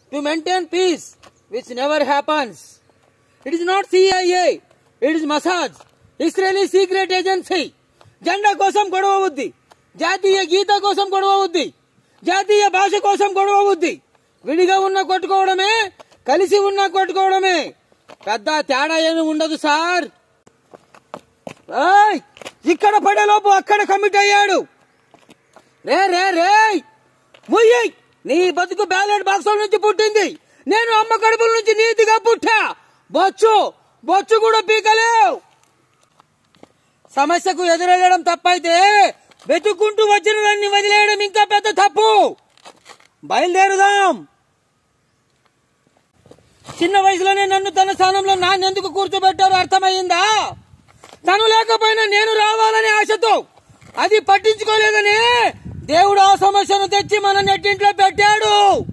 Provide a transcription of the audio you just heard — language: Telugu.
to maintain peace, which never happens. It is not CIA, it is Mossad, Israeli secret agency. జెండా కోసం గొడవ అవుద్ది, జాతీయ గీత కోసం గొడవ అవుద్ది, జాతీయ భాష కోసం గొడవ అవుద్ది. విడిగా ఉన్న కొట్టుకోవడమే, కలిసి ఉన్న కొట్టుకోవడమే, పెద్ద తేడా ఏమి ఉండదు సార్. ఇక్కడ పడేలోపు అక్కడ కమిట్ అయ్యాడు. రే రే రే ముయ్యి, నీ బతుకు బ్యాలెట్ బాక్స్ నుంచి పుట్టింది, నేను అమ్మ కడుపుల నుంచి నీతిగా పుట్టా. బొచ్చు కూడా పీకలేవు. సమస్యకు ఎదురెళ్ళడం తప్పైతే వెతుక్కుంటూ వచ్చిన దాన్ని వదిలేయడం ఇంకా పెద్ద తప్పు. బయలుదేరుదాం. చిన్న వయసులోనే నన్ను తన స్థానంలో నాన్నెందుకు కూర్చోబెట్టారో అర్థమయ్యిందా? తను లేకపోయినా నేను రావాలనే ఆశతో, అది పట్టించుకోలేదని దేవుడు ఆ సమస్యను తెచ్చి మన నెట్టింట్లో పెట్టాడు.